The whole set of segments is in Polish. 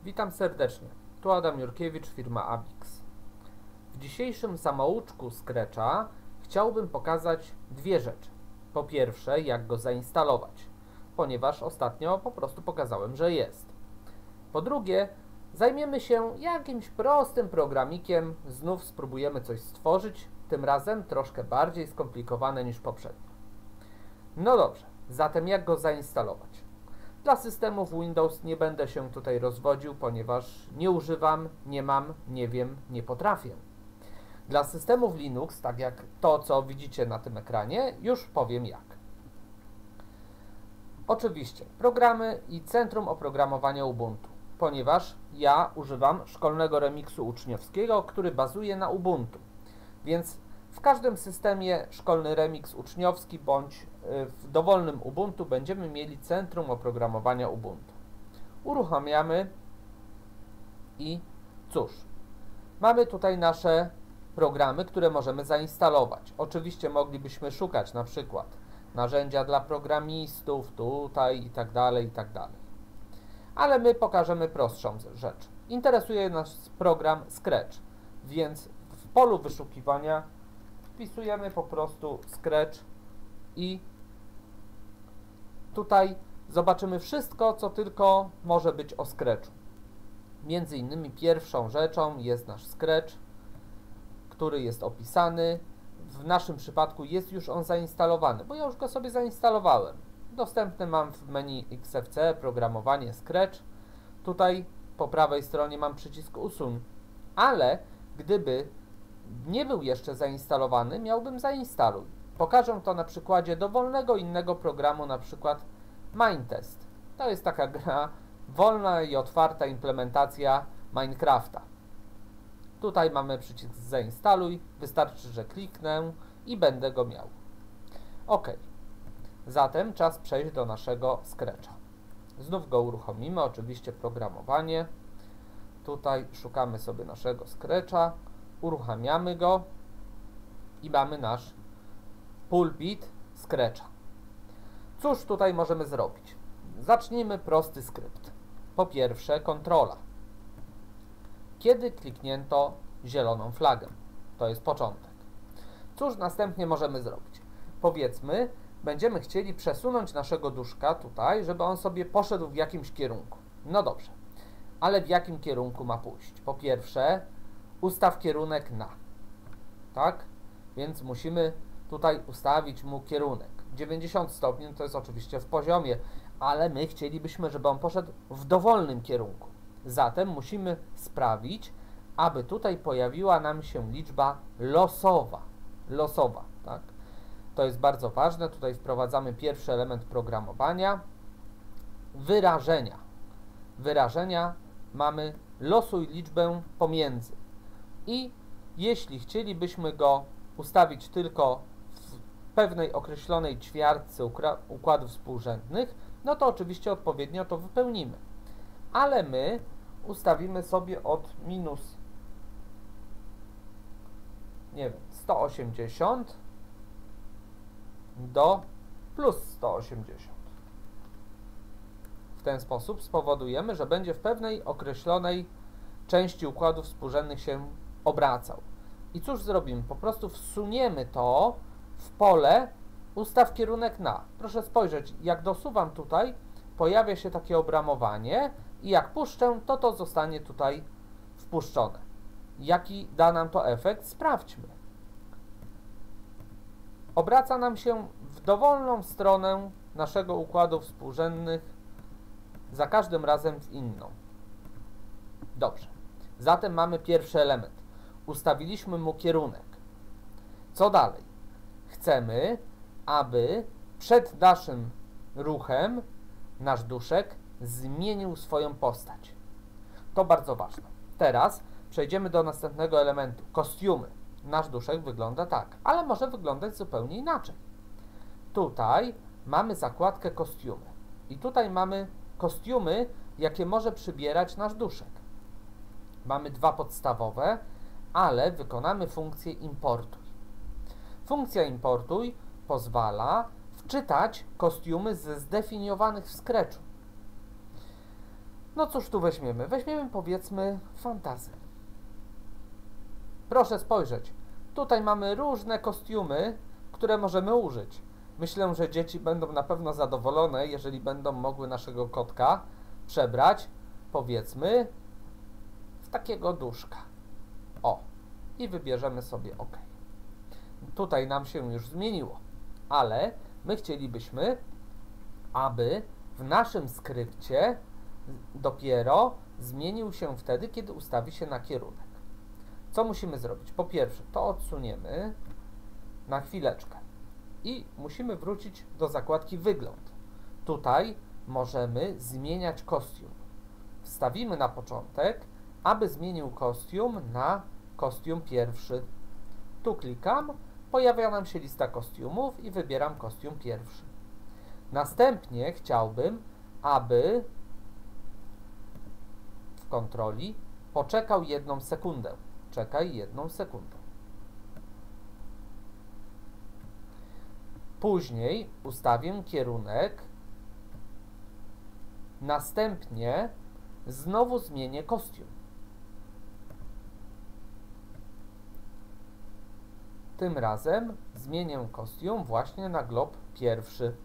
Witam serdecznie, tu Adam Jurkiewicz, firma Abix. W dzisiejszym samouczku Scratcha chciałbym pokazać dwie rzeczy. Po pierwsze, jak go zainstalować, ponieważ ostatnio po prostu pokazałem, że jest. Po drugie, zajmiemy się jakimś prostym programikiem, znów spróbujemy coś stworzyć, tym razem troszkę bardziej skomplikowane niż poprzednio. No dobrze, zatem jak go zainstalować? Dla systemów Windows nie będę się tutaj rozwodził, ponieważ nie używam, nie mam, nie wiem, nie potrafię. Dla systemów Linux, tak jak to, co widzicie na tym ekranie, już powiem jak. Oczywiście programy i Centrum Oprogramowania Ubuntu, ponieważ ja używam szkolnego remiksu uczniowskiego, który bazuje na Ubuntu. Więc w każdym systemie szkolny remix uczniowski bądź w dowolnym Ubuntu będziemy mieli Centrum Oprogramowania Ubuntu. Uruchamiamy i cóż, mamy tutaj nasze programy, które możemy zainstalować. Oczywiście moglibyśmy szukać na przykład narzędzia dla programistów, tutaj i tak dalej, ale my pokażemy prostszą rzecz. Interesuje nas program Scratch, więc w polu wyszukiwania wpisujemy po prostu Scratch i tutaj zobaczymy wszystko, co tylko może być o Scratchu. Między innymi pierwszą rzeczą jest nasz Scratch, który jest opisany. W naszym przypadku jest już on zainstalowany, bo ja już go sobie zainstalowałem. Dostępny mam w menu XFCE, programowanie Scratch. Tutaj po prawej stronie mam przycisk usuń, ale gdyby nie był jeszcze zainstalowany, miałbym zainstaluj. Pokażę to na przykładzie dowolnego innego programu, na przykład Minetest. To jest taka gra, wolna i otwarta implementacja Minecrafta. Tutaj mamy przycisk zainstaluj, wystarczy, że kliknę i będę go miał. OK. Zatem czas przejść do naszego Scratcha. Znów go uruchomimy, oczywiście programowanie. Tutaj szukamy sobie naszego Scratcha, uruchamiamy go i mamy nasz pulpit Scratcha. Cóż tutaj możemy zrobić? Zacznijmy prosty skrypt. Po pierwsze, kontrola. Kiedy kliknięto zieloną flagę? To jest początek. Cóż następnie możemy zrobić? Powiedzmy, będziemy chcieli przesunąć naszego duszka tutaj, żeby on sobie poszedł w jakimś kierunku. No dobrze, ale w jakim kierunku ma pójść? Po pierwsze, ustaw kierunek na. Tak? Więc musimy tutaj ustawić mu kierunek. 90 stopni to jest oczywiście w poziomie, ale my chcielibyśmy, żeby on poszedł w dowolnym kierunku. Zatem musimy sprawić, aby tutaj pojawiła nam się liczba losowa. Losowa, tak? To jest bardzo ważne. Tutaj wprowadzamy pierwszy element programowania. Wyrażenia. Wyrażenia mamy losuj liczbę pomiędzy. I jeśli chcielibyśmy go ustawić tylko w pewnej określonej ćwiartce układów współrzędnych, no to oczywiście odpowiednio to wypełnimy. Ale my ustawimy sobie od minus, nie wiem, 180 do plus 180. W ten sposób spowodujemy, że będzie w pewnej określonej części układów współrzędnych się obracał. I cóż zrobimy? Po prostu wsuniemy to w pole ustaw kierunek na. Proszę spojrzeć, jak dosuwam tutaj, pojawia się takie obramowanie i jak puszczę, to zostanie tutaj wpuszczone. Jaki da nam to efekt? Sprawdźmy. Obraca nam się w dowolną stronę naszego układu współrzędnych, za każdym razem w inną. Dobrze. Zatem mamy pierwszy element. Ustawiliśmy mu kierunek. Co dalej? Chcemy, aby przed naszym ruchem nasz duszek zmienił swoją postać. To bardzo ważne. Teraz przejdziemy do następnego elementu. Kostiumy. Nasz duszek wygląda tak, ale może wyglądać zupełnie inaczej. Tutaj mamy zakładkę kostiumy. I tutaj mamy kostiumy, jakie może przybierać nasz duszek. Mamy dwa podstawowe, ale wykonamy funkcję importuj. Funkcja importuj pozwala wczytać kostiumy ze zdefiniowanych w Scratchu. No cóż tu weźmiemy? Weźmiemy powiedzmy fantazy. Proszę spojrzeć. Tutaj mamy różne kostiumy, które możemy użyć. Myślę, że dzieci będą na pewno zadowolone, jeżeli będą mogły naszego kotka przebrać, powiedzmy, w takiego duszka. O, i wybierzemy sobie OK. Tutaj nam się już zmieniło, ale my chcielibyśmy, aby w naszym skrypcie dopiero zmienił się wtedy, kiedy ustawi się na kierunek. Co musimy zrobić? Po pierwsze, to odsuniemy na chwileczkę i musimy wrócić do zakładki Wygląd. Tutaj możemy zmieniać kostium. Wstawimy na początek, aby zmienił kostium na kostium pierwszy. Tu klikam, pojawia nam się lista kostiumów i wybieram kostium pierwszy. Następnie chciałbym, aby w kontroli poczekał 1 sekundę. Czekaj 1 sekundę. Później ustawię kierunek. Następnie znowu zmienię kostium. Tym razem zmienię kostium właśnie na glob pierwszy.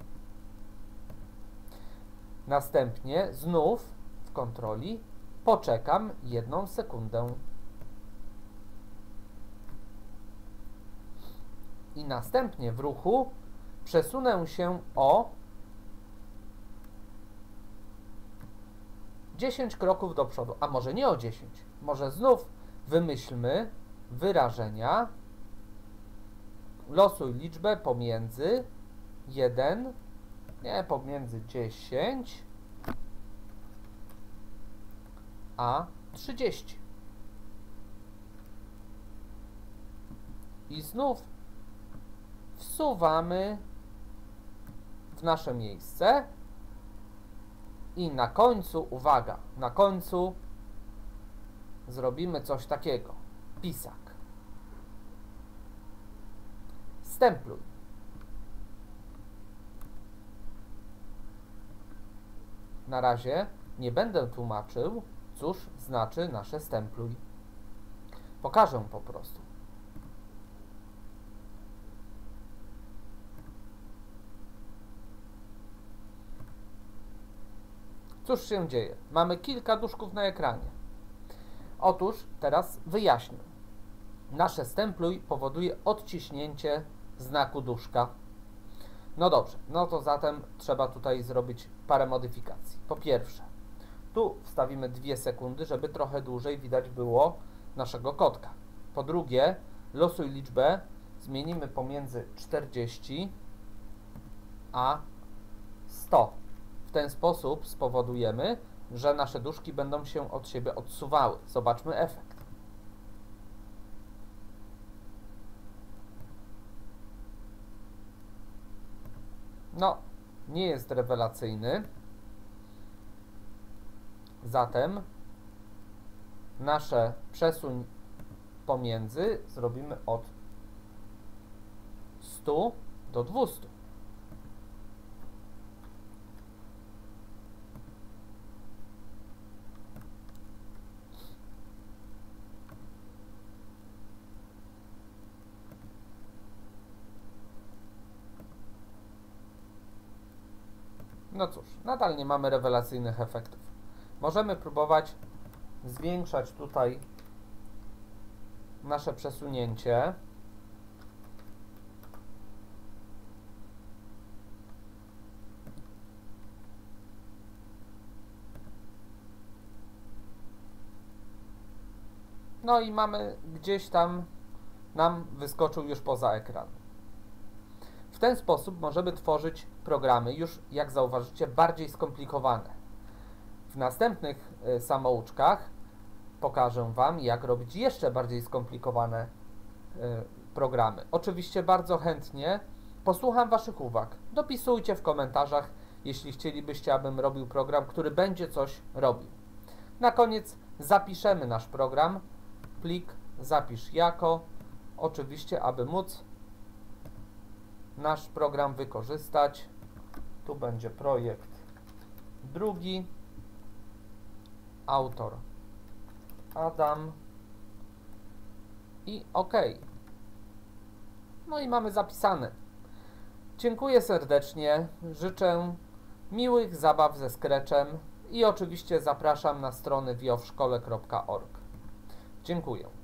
Następnie znów w kontroli poczekam 1 sekundę. I następnie w ruchu przesunę się o 10 kroków do przodu, a może nie o 10, może znów wymyślmy wyrażenia, losuj liczbę pomiędzy 1, nie, pomiędzy 10 a 30. I znów wsuwamy w nasze miejsce i na końcu, uwaga, na końcu zrobimy coś takiego. Pisak. Stempluj. Na razie nie będę tłumaczył, cóż znaczy nasze stempluj. Pokażę po prostu. Cóż się dzieje? Mamy kilka duszków na ekranie. Otóż teraz wyjaśnię. Nasze stempluj powoduje odciśnięcie znaku duszka. No dobrze, no to zatem trzeba tutaj zrobić parę modyfikacji. Po pierwsze, tu wstawimy 2 sekundy, żeby trochę dłużej widać było naszego kotka. Po drugie, losuj liczbę zmienimy pomiędzy 40 a 100. W ten sposób spowodujemy, że nasze duszki będą się od siebie odsuwały. Zobaczmy efekt. No, nie jest rewelacyjny. Zatem nasze przesuń pomiędzy zrobimy od 100 do 200. No cóż, nadal nie mamy rewelacyjnych efektów. Możemy próbować zwiększać tutaj nasze przesunięcie. No i mamy gdzieś tam, nam wyskoczył już poza ekran. W ten sposób możemy tworzyć programy już, jak zauważycie, bardziej skomplikowane. W następnych samouczkach pokażę Wam, jak robić jeszcze bardziej skomplikowane programy. Oczywiście bardzo chętnie posłucham Waszych uwag. Dopisujcie w komentarzach, jeśli chcielibyście, abym robił program, który będzie coś robił. Na koniec zapiszemy nasz program. Plik zapisz jako. Oczywiście, aby móc nasz program wykorzystać. Tu będzie projekt drugi. autor Adam i OK. No i mamy zapisane. Dziękuję serdecznie, życzę miłych zabaw ze Scratchem i oczywiście zapraszam na stronę wiowszkole.org. Dziękuję.